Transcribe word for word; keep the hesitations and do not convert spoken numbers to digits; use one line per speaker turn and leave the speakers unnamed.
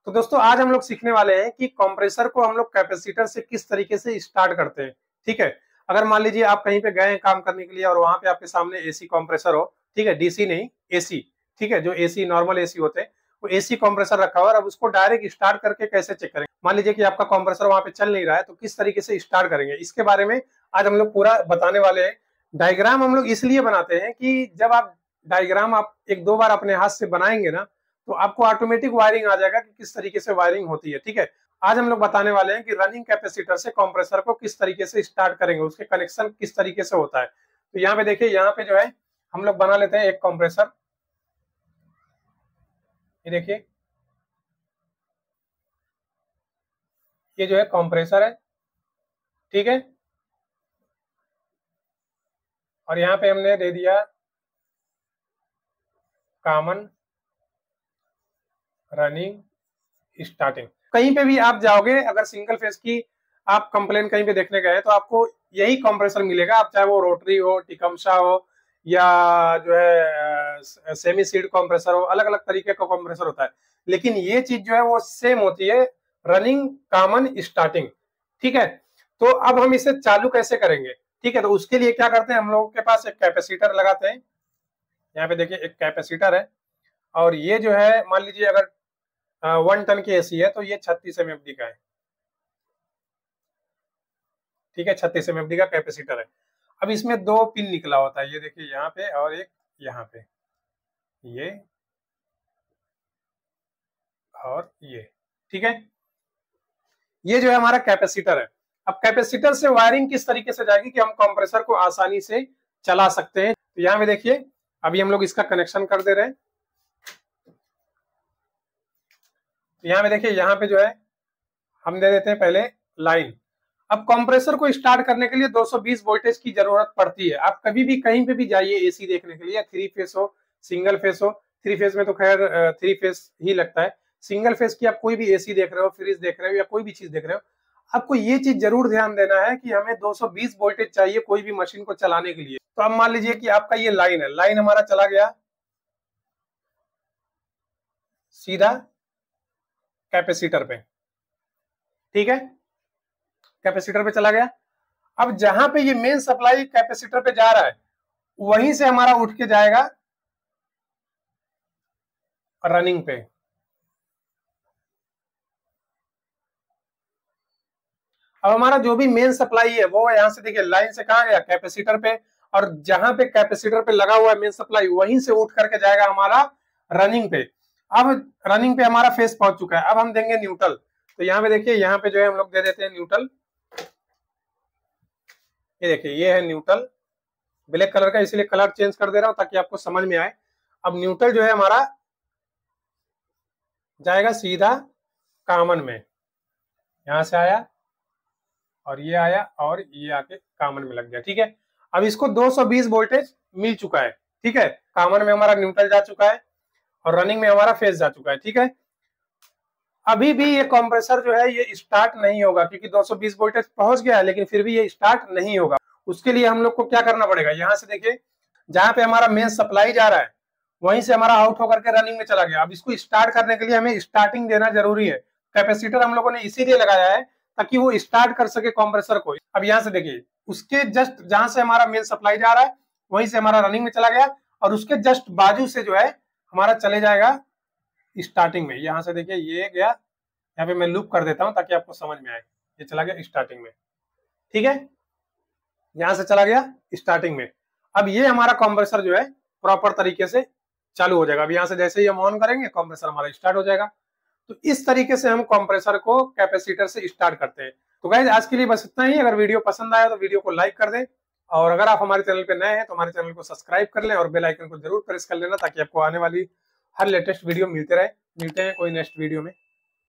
तो दोस्तों आज हम लोग सीखने वाले हैं कि कंप्रेसर को हम लोग कैपेसिटर से किस तरीके से स्टार्ट करते हैं। ठीक है, अगर मान लीजिए आप कहीं पे गए हैं काम करने के लिए और वहां पे आपके सामने एसी कंप्रेसर हो, ठीक है, डीसी नहीं एसी, ठीक है, जो एसी नॉर्मल एसी होते हैं वो एसी कंप्रेसर रखा हुआ है। अब उसको डायरेक्ट स्टार्ट करके कैसे चेक करेंगे? मान लीजिए कि आपका कंप्रेसर वहां पे चल नहीं रहा है तो किस तरीके से स्टार्ट करेंगे, इसके बारे में आज हम लोग पूरा बताने वाले हैं। डायग्राम हम लोग इसलिए बनाते हैं कि जब आप डायग्राम आप एक दो बार अपने हाथ से बनाएंगे ना तो आपको ऑटोमेटिक वायरिंग आ जाएगा कि किस तरीके से वायरिंग होती है। ठीक है, आज हम लोग बताने वाले हैं कि रनिंग कैपेसिटर से कंप्रेसर को किस तरीके से स्टार्ट करेंगे, उसके कनेक्शन किस तरीके से होता है। तो यहाँ पे देखिए, यहाँ पे जो है हम लोग बना लेते हैं एक कंप्रेसर। ये देखिए, ये जो है कंप्रेसर है, ठीक है, और यहाँ पे हमने दे दिया कॉमन रनिंग स्टार्टिंग। कहीं पे भी आप जाओगे, अगर सिंगल फेज की आप कंप्लेन कहीं पे देखने गए तो आपको यही कंप्रेसर मिलेगा। आप चाहे वो रोटरी हो, टिकमशा हो, या जो है सेमी सीड कंप्रेसर हो, अलग अलग तरीके का कंप्रेसर होता है, लेकिन ये चीज जो है वो सेम होती है, रनिंग कॉमन स्टार्टिंग। ठीक है, तो अब हम इसे चालू कैसे करेंगे? ठीक है, तो उसके लिए क्या करते हैं, हम लोगों के पास एक कैपेसिटर लगाते हैं। यहाँ पे देखिए एक कैपेसिटर है, और ये जो है मान लीजिए अगर वन टन की एसी है तो ये छत्तीस एम एफ डी का है। ठीक है, छत्तीस एम एफ डी का कैपेसिटर है। अब इसमें दो पिन निकला होता है, ये देखिए यहाँ पे और एक यहाँ पे, ये और ये। ठीक है, ये जो है हमारा कैपेसिटर है। अब कैपेसिटर से वायरिंग किस तरीके से जाएगी कि हम कंप्रेसर को आसानी से चला सकते हैं। तो यहाँ पे देखिए, अभी हम लोग इसका कनेक्शन कर दे रहे हैं। यहाँ पे देखिए, यहाँ पे जो है हम दे देते हैं पहले लाइन। अब कंप्रेसर को स्टार्ट करने के लिए दो सौ बीस वोल्टेज की जरूरत पड़ती है। आप कभी भी कहीं पे भी जाइए एसी देखने के लिए, थ्री फेस हो, सिंगल फेस हो, थ्री फेस में तो खैर थ्री फेस ही लगता है, सिंगल फेस की आप कोई भी एसी देख रहे हो, फ्रिज देख रहे हो, या कोई भी चीज देख रहे हो, आपको ये चीज जरूर ध्यान देना है कि हमें दो सौ बीस वोल्टेज चाहिए कोई भी मशीन को चलाने के लिए। तो अब मान लीजिए कि आपका ये लाइन है, लाइन हमारा चला गया सीधा कैपेसिटर पे। ठीक है, कैपेसिटर पे चला गया। अब जहां पे ये मेन सप्लाई कैपेसिटर पे जा रहा है वहीं से हमारा उठ के जाएगा रनिंग पे। अब हमारा जो भी मेन सप्लाई है वो यहां से देखिए लाइन से कहा गया कैपेसिटर पे, और जहां पे कैपेसिटर पे लगा हुआ है मेन सप्लाई वहीं से उठ करके जाएगा हमारा रनिंग पे। अब रनिंग पे हमारा फेस पहुंच चुका है, अब हम देंगे न्यूट्रल। तो यहाँ पे देखिए, यहाँ पे जो है हम लोग दे देते हैं न्यूट्रल। ये देखिए, ये है न्यूट्रल, ब्लैक कलर का, इसलिए कलर चेंज कर दे रहा हूं ताकि आपको समझ में आए। अब न्यूट्रल जो है हमारा जाएगा सीधा कॉमन में, यहां से आया और ये आया और ये आके कॉमन में लग गया। ठीक है, अब इसको दो सौ बीस वोल्टेज मिल चुका है। ठीक है, कॉमन में हमारा न्यूट्रल जा चुका है और रनिंग में हमारा फेज जा चुका है। ठीक है, अभी भी ये कंप्रेसर जो है ये स्टार्ट नहीं होगा क्योंकि दो सौ बीस वोल्टेज पहुंच गया है, लेकिन फिर भी ये स्टार्ट नहीं होगा। उसके लिए हम लोग को क्या करना पड़ेगा, यहाँ से देखिए जहां पे हमारा मेन सप्लाई जा रहा है वहीं से हमारा आउट होकर के रनिंग में चला गया। अब इसको स्टार्ट करने के लिए हमें स्टार्टिंग देना जरूरी है। कैपेसिटर हम लोगों ने इसीलिए लगाया है ताकि वो स्टार्ट कर सके कंप्रेसर को। अब यहाँ से देखिए, उसके जस्ट जहां से हमारा मेन सप्लाई जा रहा है वहीं से हमारा रनिंग में चला गया, और उसके जस्ट बाजू से जो है हमारा चले जाएगा स्टार्टिंग में। यहाँ से देखिए ये गया, यहाँ पे मैं लूप कर देता हूं ताकि आपको समझ में आए। ये चला गया स्टार्टिंग में। ठीक है, यहां से चला गया स्टार्टिंग में। अब ये हमारा कंप्रेसर जो है प्रॉपर तरीके से चालू हो जाएगा। अब यहाँ से जैसे ही हम ऑन करेंगे कंप्रेसर हमारा स्टार्ट हो जाएगा। तो इस तरीके से हम कंप्रेसर को कैपेसिटर से स्टार्ट करते हैं। तो गाइस आज के लिए बस इतना ही। अगर वीडियो पसंद आया तो वीडियो को लाइक कर दें, और अगर आप हमारे चैनल पे नए हैं तो हमारे चैनल को सब्सक्राइब कर लें और बेल आइकन को जरूर प्रेस कर लेना ताकि आपको आने वाली हर लेटेस्ट वीडियो मिलते रहे। मिलते हैं कोई नेक्स्ट वीडियो में।